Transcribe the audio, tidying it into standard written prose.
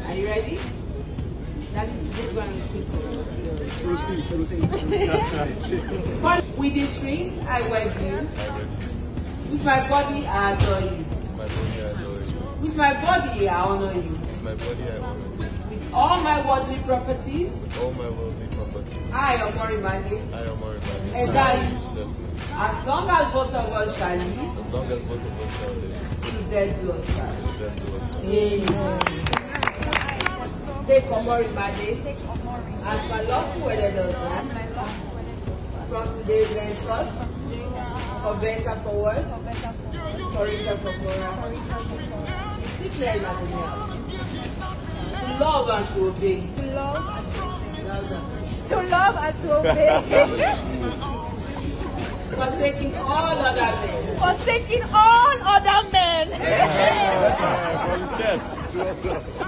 Are you ready? That is this one. Proceed. With this ring, I wed you. With my body, I adore you. With my body, I honor you. With all my worldly properties, I am Morimande. And as long as both of us shall live, till death do us part. Amen. Take Morimande as my lawful wedded husband. From today henceforth, for better, for worse, for richer, for poorer, in sickness and in health, to love and to obey. To love and to obey. Forsaking all other men. Forsaking all other men. Yes.